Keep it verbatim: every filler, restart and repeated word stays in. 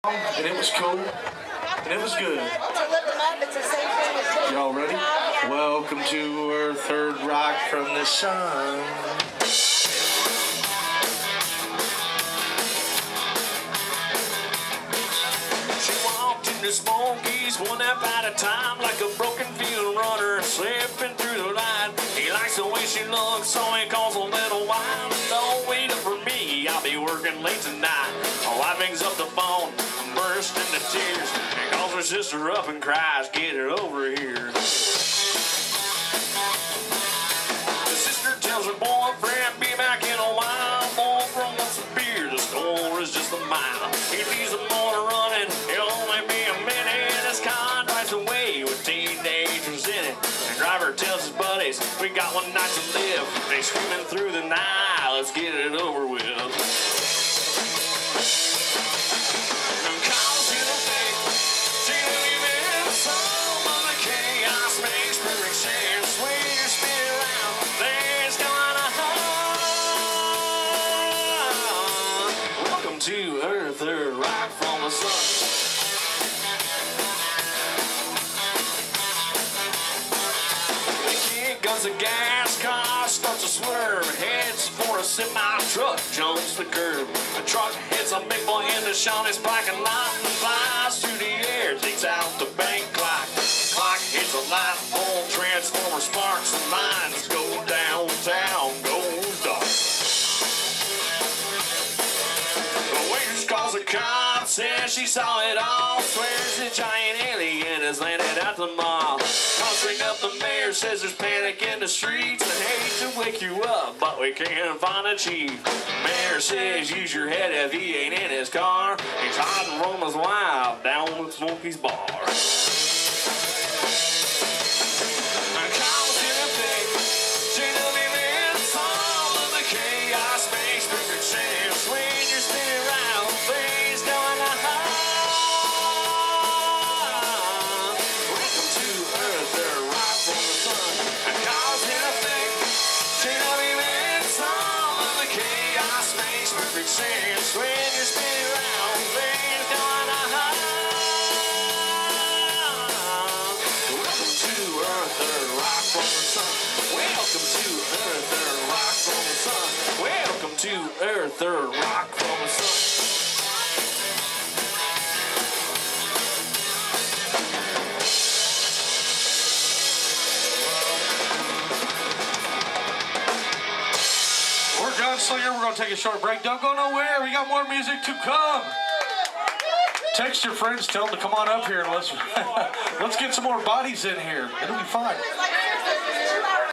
And it was cool, and it was good. Y'all ready? Welcome to our third rock from the sun. She walked into Smokies one nap at a time, like a broken field runner slipping through the line. He likes the way she looks, so he calls a little while. Don't wait up for me, I'll be working late tonight. My wife hangs up the phone, burst into tears, and calls her sister up and cries, "Get it over here." The sister tells her boyfriend, "Be back in a while." Boyfriend wants a beer, the store is just a mile. He leaves the motor running, it'll only be a minute. His car drives away with teenagers in it. The driver tells his buddies, "We got one night to live." They screaming through the night, "Let's get it over with." To earth, or right from the sun. The kid guns the gas, car starts to swerve, heads for a semi-truck, jumps the curb. The truck hits a big boy in the Shawnee's parking lot and flies through the air, takes out the bank clock. Clock hits a light pole, transformer sparks, and lines go downtown, goes dark. Calls a cop, says she saw it all, swears the giant alien has landed at the mall. Cops ring up the mayor, says there's panic in the streets. I hate to wake you up, but we can't find a chief. Mayor says use your head if he ain't in his car. He's hiding Roma's wife down with Smokey's bar. Sense when you spin around, things going on. Welcome to Earth, the rock from the sun. Welcome to Earth, the rock from the sun. Welcome to Earth, the rock from the sun. Gunslinger, we're going to take a short break. Don't go nowhere. We got more music to come. Text your friends. Tell them to come on up here and let's, let's get some more bodies in here. It'll be fun.